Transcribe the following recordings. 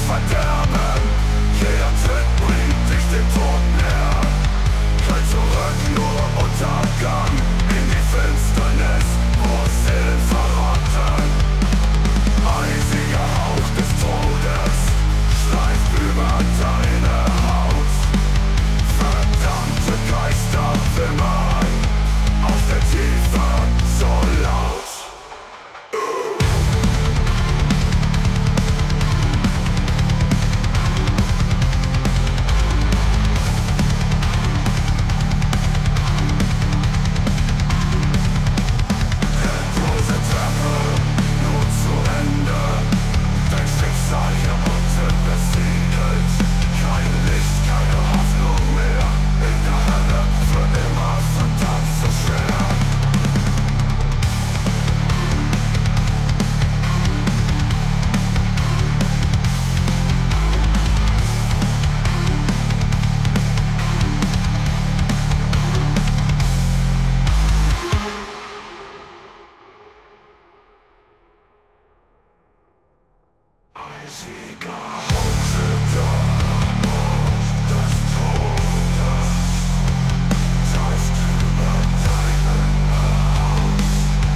Verderben. Jeder Tritt bringt dich dem Tod näher. Kein Zurück, nur Untergang in die Finsternis, wo Seelen verrotten. Eisiger Hauch des Todes schleift über deine Haut. Verdammte Geister wimmern aus der Tiefe so laut. Eisiger Hauch des Todes schleift über deine Haut.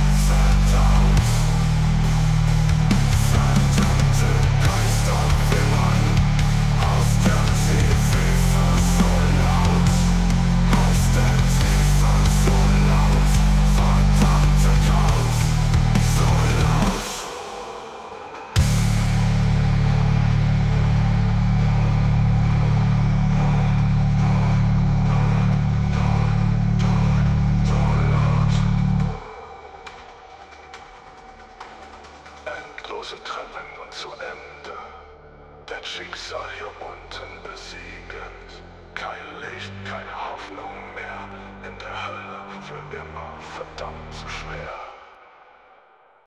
Verdammte Geister wimmern aus der Tiefe so laut. Aus der Tiefe so laut. Verdammte Graus so laut. Endlose Treppen und zu Ende, dein Schicksal hier unten besiegend. Kein Licht, keine Hoffnung mehr, in der Hölle für immer verdammt zu schwer.